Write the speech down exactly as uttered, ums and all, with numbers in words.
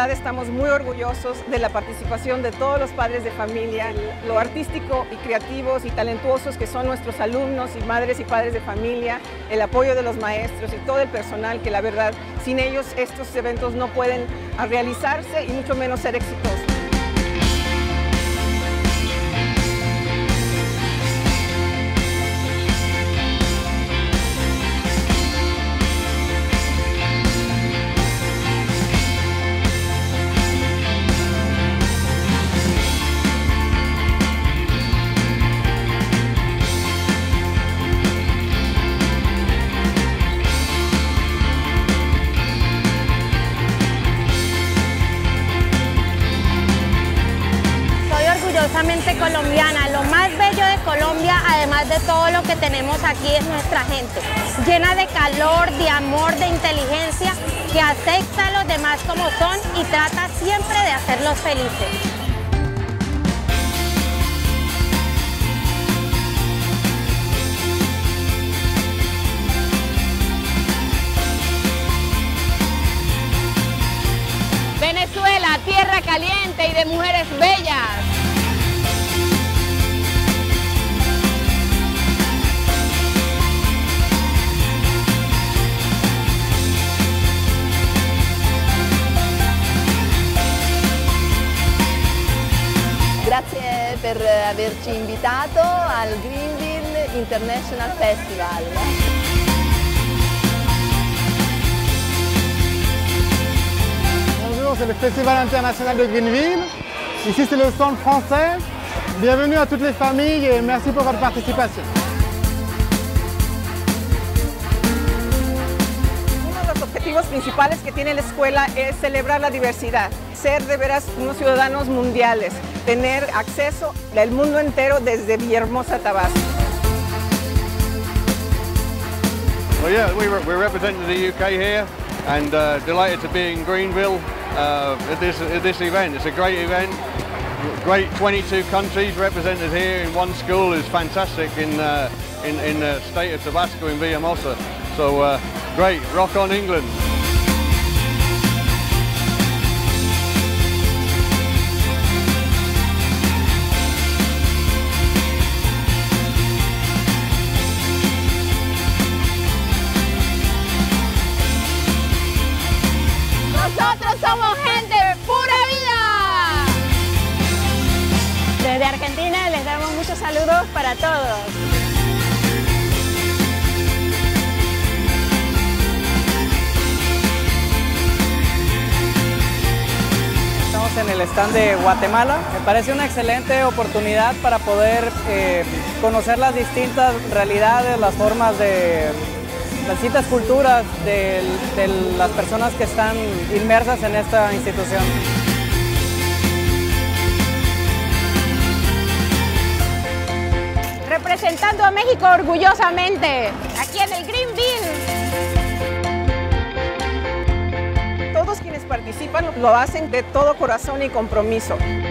verdad estamos muy orgullosos de la participación de todos los padres de familia, lo artístico y creativos y talentuosos que son nuestros alumnos y madres y padres de familia, el apoyo de los maestros y todo el personal que la verdad sin ellos estos eventos no pueden realizarse y mucho menos ser exitosos. Orgullosamente colombiana, lo más bello de Colombia, además de todo lo que tenemos aquí, es nuestra gente, llena de calor, de amor, de inteligencia, que acepta a los demás como son y trata siempre de hacerlos felices. Venezuela, tierra caliente y de mujeres bellas. Grazie per averci invitato al Greenville International Festival. Bonjour, c'est le Festival international de Greenville. Ici, c'est le stand français. Bienvenue à toutes les familles et merci pour votre participation. Los objetivos principales que tiene la escuela es celebrar la diversidad, ser de veras unos ciudadanos mundiales, tener acceso al mundo entero desde Villahermosa, Tabasco. Well, yeah, we re we're representing the U K here and uh, delighted to be in Greenville uh, at, this, at this event. It's a great event. Great twenty-two countries represented here in one school is fantastic in, uh, in, in the state of Tabasco in Villahermosa. So uh, great, rock on England. Nosotros somos gente de pura vida. Desde Argentina les damos muchos saludos para todos. Estamos en el stand de Guatemala. Me parece una excelente oportunidad para poder eh, conocer las distintas realidades, las formas de las distintas culturas de, de las personas que están inmersas en esta institución. Representando a México orgullosamente, aquí en el Greenville. Todos quienes participan lo hacen de todo corazón y compromiso.